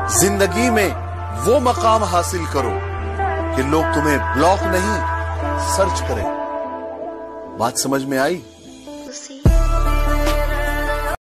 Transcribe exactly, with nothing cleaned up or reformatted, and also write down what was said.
जिंदगी में वो मकाम हासिल करो कि लोग तुम्हें ब्लॉक नहीं सर्च करें। बात समझ में आई?